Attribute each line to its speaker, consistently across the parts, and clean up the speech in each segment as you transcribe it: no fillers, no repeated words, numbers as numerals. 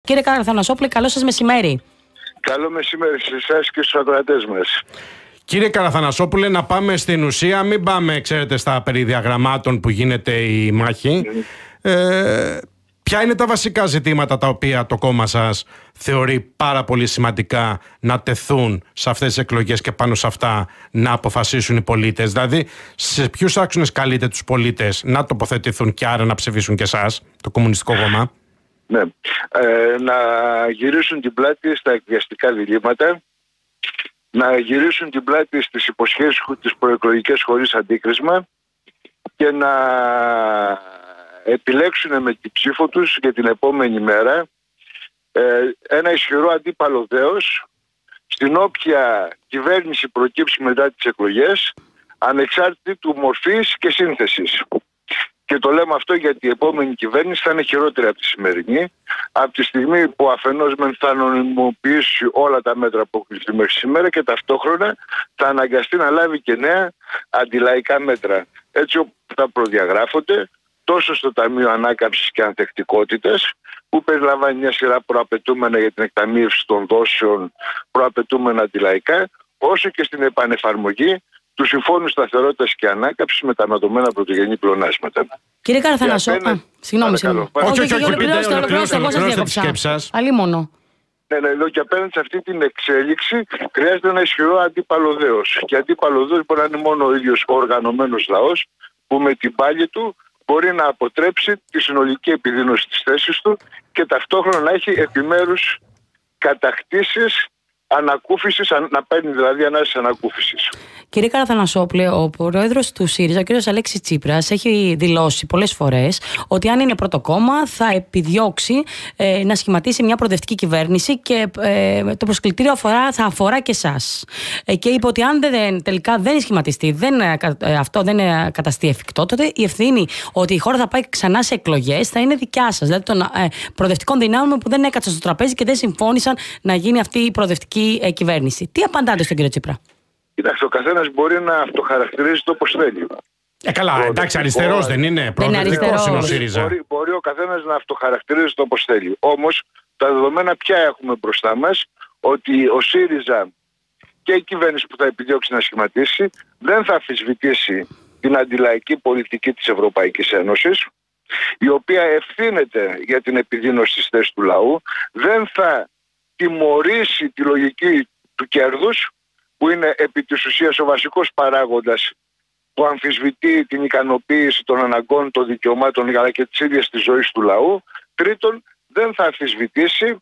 Speaker 1: Κύριε Καραθανασόπουλε, καλό σας μεσημέρι.
Speaker 2: Καλό μεσημέρι σε εσάς και στους ακροατές μας.
Speaker 3: Κύριε Καραθανασόπουλε, να πάμε στην ουσία, μην πάμε, ξέρετε, στα περί διαγραμμάτων που γίνεται η μάχη. Ποια είναι τα βασικά ζητήματα τα οποία το κόμμα σας θεωρεί πάρα πολύ σημαντικά να τεθούν σε αυτές τις εκλογές και πάνω σε αυτά να αποφασίσουν οι πολίτες? Δηλαδή, σε ποιους άξονες καλείτε τους πολίτες να τοποθετηθούν και άρα να ψηφίσουν και εσάς, το Κομμουνιστικό Κόμμα?
Speaker 2: Ναι. Να γυρίσουν την πλάτη στα εκβιαστικά διλήμματα, να γυρίσουν την πλάτη στις υποσχέσεις τις προεκλογικές χωρίς αντίκρισμα και να επιλέξουν με την ψήφο τους για την επόμενη μέρα ένα ισχυρό αντίπαλο δέος στην όποια κυβέρνηση προκύψει μετά τις εκλογές, ανεξάρτητη του μορφής και σύνθεσης. Και το λέμε αυτό γιατί η επόμενη κυβέρνηση θα είναι χειρότερη από τη σημερινή, από τη στιγμή που αφενός θα νομιμοποιήσει όλα τα μέτρα που έχουν ληφθεί μέχρι σήμερα και ταυτόχρονα θα αναγκαστεί να λάβει και νέα αντιλαϊκά μέτρα. Έτσι όπως θα προδιαγράφονται τόσο στο Ταμείο Ανάκαμψης και Ανθεκτικότητας, που περιλαμβάνει μια σειρά προαπαιτούμενα για την εκταμείευση των δόσεων, προαπαιτούμενα αντιλαϊκά, όσο και στην επανεφαρμογή του Συμφώνου Σταθερότητας και Ανάκαμψης με τα αναδομένα πρωτογενή πλεονάσματα.
Speaker 1: Κύριε Καραθανασόπουλε, συγγνώμη. Όχι,
Speaker 3: ολοκληρώστε
Speaker 1: Αλλή μόνο.
Speaker 2: Ναι, λέω και απέναντι σε αυτή την εξέλιξη χρειάζεται ένα ισχυρό αντίπαλο δέος. Και αντίπαλο δέος μπορεί να είναι μόνο ο ίδιος ο οργανωμένος λαός, που με την πάλη του μπορεί να αποτρέψει τη συνολική επιδείνωση της θέσης του και ταυτόχρονα να έχει επιμέρους κατακτήσεις ανακούφισης, να παίρνει δηλαδή ανάσης ανακούφισης.
Speaker 1: Κύριε Καραθανασόπουλε, ο πρόεδρος του ΣΥΡΙΖΑ, ο κ. Αλέξης Τσίπρας, έχει δηλώσει πολλές φορές ότι αν είναι πρώτο κόμμα θα επιδιώξει να σχηματίσει μια προοδευτική κυβέρνηση και το προσκλητήριο θα αφορά και εσάς. Και είπε ότι αν τελικά δεν σχηματιστεί, αυτό δεν καταστεί εφικτό, τότε η ευθύνη ότι η χώρα θα πάει ξανά σε εκλογές θα είναι δικιά σας. Δηλαδή των προοδευτικών δυνάμεων που δεν έκατσαν στο τραπέζι και δεν συμφώνησαν να γίνει αυτή η προοδευτική κυβέρνηση. Τι απαντάτε στον κύριο Τσίπρα?
Speaker 2: Κοιτάξτε, ο καθένας μπορεί να αυτοχαρακτηρίζεται όπως θέλει.
Speaker 3: Καλά, εντάξει, αριστερός δεν είναι. Προοδευτικός είναι ο ΣΥΡΙΖΑ.
Speaker 2: Μπορεί ο καθένας να αυτοχαρακτηρίζεται όπως θέλει. Όμως, τα δεδομένα πια έχουμε μπροστά μας, ότι ο ΣΥΡΙΖΑ και η κυβέρνηση που θα επιδιώξει να σχηματίσει δεν θα αμφισβητήσει την αντιλαϊκή πολιτική της Ευρωπαϊκής Ένωσης, η οποία ευθύνεται για την επιδείνωση της θέσης του λαού, δεν θα τιμωρήσει τη λογική του κέρδους, που είναι επί της ουσίας ο βασικός παράγοντας που αμφισβητεί την ικανοποίηση των αναγκών, των δικαιωμάτων αλλά και της ίδιας της ζωής του λαού. Τρίτον, δεν θα αμφισβητήσει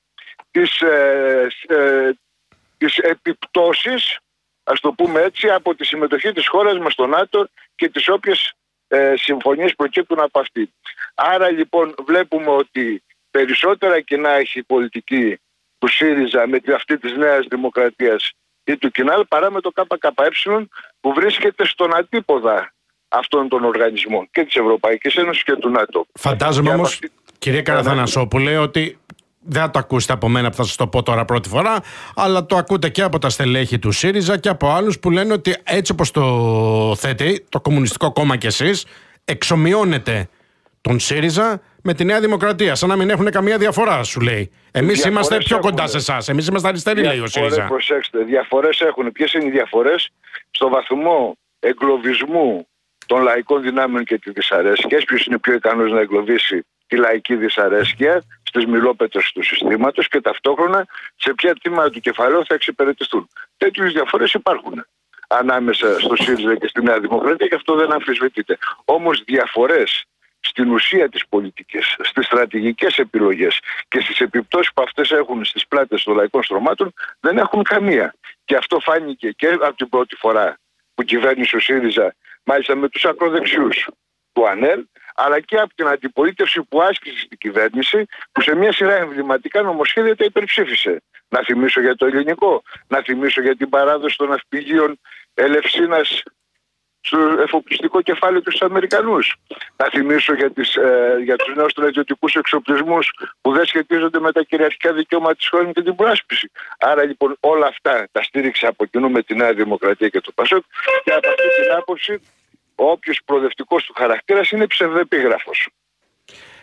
Speaker 2: τις επιπτώσεις, ας το πούμε έτσι, από τη συμμετοχή της χώρας μας στο ΝΑΤΟ και τις όποιες συμφωνίες προκύπτουν από αυτή. Άρα λοιπόν βλέπουμε ότι περισσότερα κοινά έχει η πολιτική του ΣΥΡΙΖΑ με αυτή της Νέας Δημοκρατίας ή του Κινάλ παρά με το ΚΚΕ που βρίσκεται στον αντίποδα αυτών των οργανισμών και της Ευρωπαϊκής Ένωσης και του ΝΑΤΟ.
Speaker 3: Φαντάζομαι όμως, κύριε Καραθανασόπουλε, ότι δεν θα το ακούσετε από μένα που θα σας το πω τώρα πρώτη φορά, αλλά το ακούτε και από τα στελέχη του ΣΥΡΙΖΑ και από άλλους που λένε ότι έτσι όπως το θέτει το Κομμουνιστικό Κόμμα και εσείς, εξομοιώνετε τον ΣΥΡΙΖΑ με τη Νέα Δημοκρατία, σαν να μην έχουν καμία διαφορά, σου λέει. Εμείς είμαστε πιο κοντά σε εσάς. Εμείς είμαστε αριστεροί, λέει ο ΣΥΡΙΖΑ.
Speaker 2: Προσέξτε, διαφορές έχουν. Ποιες είναι οι διαφορές? Στο βαθμό εγκλωβισμού των λαϊκών δυνάμεων και τη δυσαρέσκεια. Ποιος είναι πιο ικανός να εγκλωβίσει τη λαϊκή δυσαρέσκεια στις μυλόπετρες του συστήματος και ταυτόχρονα σε ποια τμήματα του κεφαλαίου θα εξυπηρετηθούν. Τέτοιες διαφορές υπάρχουν ανάμεσα στο ΣΥΡΙΖΑ και στη Νέα Δημοκρατία και αυτό δεν αμφισβητείται. Όμως διαφορές στην ουσία της πολιτικής, στις στρατηγικές επιλογές και στις επιπτώσεις που αυτές έχουν στις πλάτες των λαϊκών στρωμάτων δεν έχουν καμία. Και αυτό φάνηκε και από την πρώτη φορά που κυβέρνησε ο ΣΥΡΙΖΑ, μάλιστα με τους ακροδεξιούς του ΑΝΕΛ, αλλά και από την αντιπολίτευση που άσκησε στην κυβέρνηση, που σε μια σειρά εμβληματικά νομοσχέδια τα υπερψήφισε. Να θυμίσω για το ελληνικό, να θυμίσω για την παράδοση των ναυπηγείων Ελευσίνας στο εφοπλιστικό κεφάλαιο τους Αμερικανούς. Να θυμίσω για τους νέους στρατιωτικούς εξοπλισμούς που δεν σχετίζονται με τα κυριαρχικά δικαιώματα της χώρας και την προάσπιση. Άρα λοιπόν όλα αυτά τα στήριξε από κοινού με τη Νέα Δημοκρατία και το ΠΑΣΟΚ και από αυτή την άποψη όποιος προοδευτικός του χαρακτήρας είναι ψευδεπίγραφος.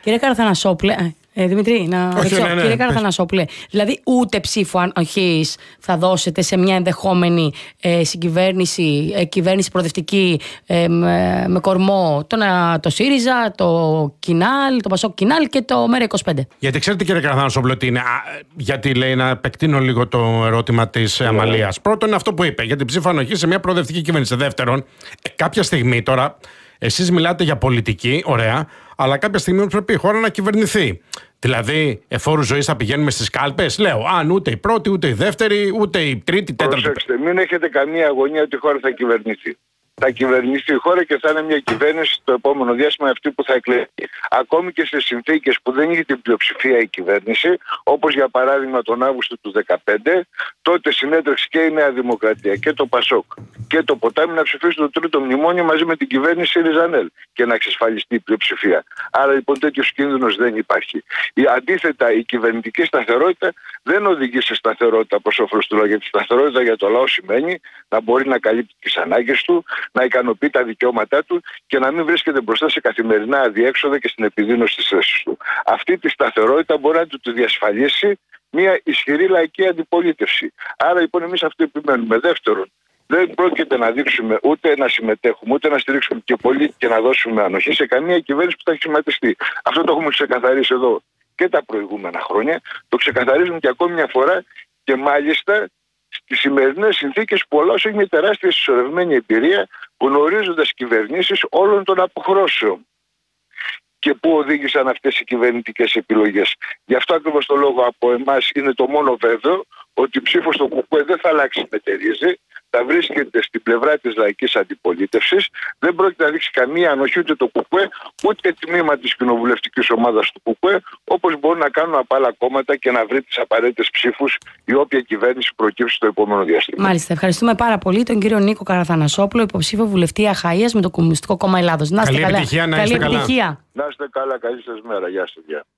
Speaker 1: Κύριε Καραθανασόπουλε, Δημητρή, να ρωτήσω. Κύριε Καραθανασόπουλε, δηλαδή ούτε ψήφο ανοχής θα δώσετε σε μια ενδεχόμενη κυβέρνηση προοδευτική με κορμό το ΣΥΡΙΖΑ, το Κινάλ, το Πασόκ Κινάλ και το ΜΕΡΑ25?
Speaker 3: Γιατί ξέρετε, κύριε Καραθανασόπουλε, ότι είναι. Γιατί λέει, να επεκτείνω λίγο το ερώτημα της Αμαλίας. Πρώτον, είναι αυτό που είπε, για την ψήφο ανοχή σε μια προοδευτική κυβέρνηση. Δεύτερον, κάποια στιγμή τώρα. Εσείς μιλάτε για πολιτική, ωραία, αλλά κάποια στιγμή πρέπει η χώρα να κυβερνηθεί. Δηλαδή, εφόρου ζωής θα πηγαίνουμε στις κάλπες. Λέω, αν ούτε η πρώτη, ούτε η δεύτερη, ούτε η τρίτη, τέταρτη.
Speaker 2: Προσέξτε, μην έχετε καμία αγωνία ότι η χώρα θα κυβερνηθεί. Θα κυβερνήσει η χώρα και θα είναι μια κυβέρνηση το επόμενο διάστημα αυτή που θα εκλεγεί. Ακόμη και σε συνθήκες που δεν είχε την πλειοψηφία η κυβέρνηση, όπως για παράδειγμα τον Αύγουστο του 2015, τότε συνέτρεξε και η Νέα Δημοκρατία και το Πασόκ και το Ποτάμι να ψηφίσουν το τρίτο μνημόνιο μαζί με την κυβέρνηση ΣΥΡΙΖΑ-ΝΕΛ και να εξασφαλιστεί η πλειοψηφία. Άρα λοιπόν τέτοιος κίνδυνος δεν υπάρχει. Αντίθετα, η κυβερνητική σταθερότητα δεν οδηγεί σε σταθερότητα προς όφελος του λαού. Γιατί σταθερότητα για το λαό σημαίνει να μπορεί να καλύπτει τις ανάγκες του, να ικανοποιεί τα δικαιώματά του και να μην βρίσκεται μπροστά σε καθημερινά αδιέξοδα και στην επιδείνωση της θέσης του. Αυτή τη σταθερότητα μπορεί να του τη διασφαλίσει μια ισχυρή λαϊκή αντιπολίτευση. Άρα λοιπόν εμείς αυτό επιμένουμε. Δεύτερον, δεν πρόκειται να δείξουμε ούτε να συμμετέχουμε, ούτε να στηρίξουμε και πολύ και να δώσουμε ανοχή σε καμία κυβέρνηση που θα έχει σχηματιστεί. Αυτό το έχουμε ξεκαθαρίσει εδώ και τα προηγούμενα χρόνια. Το ξεκαθαρίζουμε και ακόμη μια φορά και μάλιστα στις σημερινές συνθήκες που ο λαός έχει μια τεράστια συσσωρευμένη εμπειρία, γνωρίζοντας κυβερνήσεις όλων των αποχρώσεων και πού οδήγησαν αυτές οι κυβερνητικές επιλογές. Γι' αυτό ακριβώς το λόγο από εμάς είναι το μόνο βέβαιο ότι η ψήφος στο ΚΚΕ δεν θα αλλάξει μετερίζει, θα βρίσκεται στην πλευρά της λαϊκής αντιπολίτευσης. Δεν πρόκειται να δείξει καμία ανοχή ούτε το ΚΚΕ, ούτε τμήμα της κοινοβουλευτικής ομάδας του ΚΚΕ, όπως μπορούν να κάνουν από άλλα κόμματα και να βρει τις απαραίτητες ψήφους η όποια κυβέρνηση προκύψει στο επόμενο διάστημα.
Speaker 1: Μάλιστα. Ευχαριστούμε πάρα πολύ τον κύριο Νίκο Καραθανασόπουλο, υποψήφιο βουλευτή Αχαΐας με το Κομμουνιστικό Κόμμα Ελλάδος. Να είστε καλά.
Speaker 3: Επιτυχία, να είστε καλά.
Speaker 2: Να είστε καλά, καλή σας μέρα. Γεια σας.